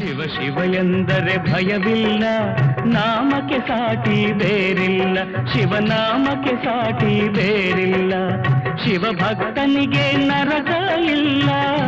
ಶಿವ ಶಿವ ಎಂದರೆ ಭಯವಿಲ್ಲ, ನಾಮಕ್ಕೆ ಸಾಟಿ ಬೇರಿಲ್ಲ. ಶಿವನಾಮಕ್ಕೆ ಸಾಟಿ ಬೇರಿಲ್ಲ, ಶಿವ ಭಕ್ತನಿಗೆ ನರಕ ಇಲ್ಲ.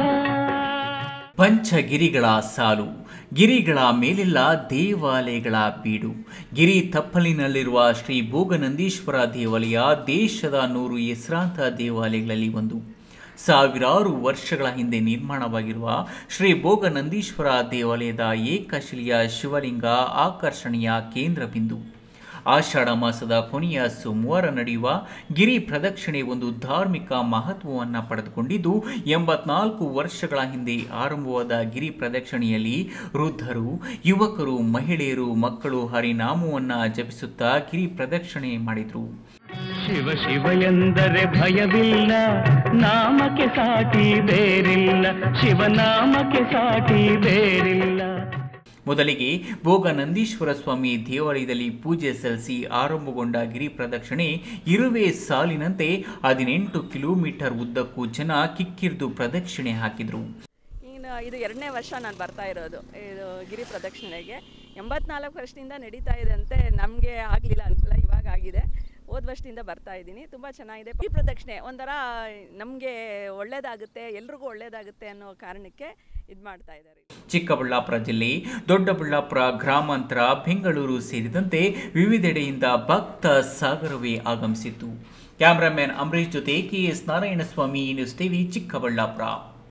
ಪಂಚಗಿರಿಗಳ ಸಾಲು, ಗಿರಿಗಳ ಮೇಲೆಲ್ಲ ದೇವಾಲಯಗಳ ಬೀಡು. ಗಿರಿ ತಪ್ಪಲಿನಲ್ಲಿರುವ ಶ್ರೀ ಭೋಗನಂದೀಶ್ವರ ದೇವಾಲಯ ದೇಶದ 100 ಹೆಸರಾಂತ ದೇವಾಲಯಗಳಲ್ಲಿ ಒಂದು. ಸಾವಿರಾರು ವರ್ಷಗಳ ಹಿಂದೆ ನಿರ್ಮಾಣವಾಗಿರುವ ಶ್ರೀ ಭೋಗನಂದೀಶ್ವರ ದೇವಾಲಯದ ಏಕಶಿಲೆಯ ಶಿವಲಿಂಗ ಆಕರ್ಷಣೆಯ ಕೇಂದ್ರ ಬಿಂದು. ಆಷಾಢ ಮಾಸದ ಕೊನೆಯ ಸೋಮವಾರ ನಡೆಯುವ ಗಿರಿ ಪ್ರದಕ್ಷಿಣೆ ಒಂದು ಧಾರ್ಮಿಕ ಮಹತ್ವವನ್ನು ಪಡೆದುಕೊಂಡಿದ್ದು, 84 ವರ್ಷಗಳ ಹಿಂದೆ ಆರಂಭವಾದ ಗಿರಿ ಪ್ರದಕ್ಷಿಣೆಯಲ್ಲಿ ವೃದ್ಧರು, ಯುವಕರು, ಮಹಿಳೆಯರು, ಮಕ್ಕಳು ಹರಿನಾಮವನ್ನು ಜಪಿಸುತ್ತಾ ಗಿರಿ ಪ್ರದಕ್ಷಿಣೆ ಮಾಡಿದರು. ಶಿವ ಶಿವ ಎಂದರೆ ಭಯವಿಲ್ಲ, ನಾಮಕ್ಕೆ ಸಾಟಿ ಬೇರಿಲ್ಲ. ಶಿವನಾಮಕ್ಕೆ ಸಾಟಿ ಬೇರಿಲ್ಲ. ಮೊದಲಿಗೆ ಭೋಗನಂದೀಶ್ವರ ಸ್ವಾಮಿ ದೇವಾಲಯದಲ್ಲಿ ಪೂಜೆ ಸಲ್ಲಿಸಿ ಆರಂಭಗೊಂಡ ಗಿರಿ ಪ್ರದಕ್ಷಿಣೆ ಇರುವೆ ಸಾಲಿನಂತೆ 18 ಕಿಲೋಮೀಟರ್ ಉದ್ದಕ್ಕೂ ಜನ ಕಿಕ್ಕಿರಿದು ಪ್ರದಕ್ಷಿಣೆ ಹಾಕಿದರು. ಇದು 2ನೇ ವರ್ಷ ನಾನು ಬರ್ತಾ ಇರೋದು ಇದು ಗಿರಿ ಪ್ರದಕ್ಷಿಣೆಗೆ. 84 ವರ್ಷದಿಂದ ನಡೀತಾ ಇದೆ ಅಂತೆ, ನಮಗೆ ಆಗಲಿಲ್ಲ ಅನುಕೂಲ, ಇವಾಗ ಆಗಿದೆ. ಹೋದ ವರ್ಷದಿಂದ ಬರ್ತಾ ಇದ್ದೀನಿ, ತುಂಬ ಚೆನ್ನಾಗಿದೆ. ಈ ಪ್ರದಕ್ಷಿಣೆ ಒಂಥರ ನಮಗೆ ಒಳ್ಳೇದಾಗುತ್ತೆ, ಎಲ್ರಿಗೂ ಒಳ್ಳೇದಾಗುತ್ತೆ ಅನ್ನೋ ಕಾರಣಕ್ಕೆ ಇದು ಮಾಡ್ತಾ ಇದ್ದಾರೆ. ಚಿಕ್ಕಬಳ್ಳಾಪುರ ಜಿಲ್ಲೆ, ದೊಡ್ಡಬಳ್ಳಾಪುರ ಗ್ರಾಮಾಂತರ, ಬೆಂಗಳೂರು ಸೇರಿದಂತೆ ವಿವಿಧೆಡೆಯಿಂದ ಭಕ್ತ ಸಾಗರವೇ ಆಗಮಿಸಿತ್ತು. ಕ್ಯಾಮರಾಮನ್ ಅಂಬರೀಶ್ ಜೊತೆ KS Narayanaswamy, news TV, Chikkaballapur.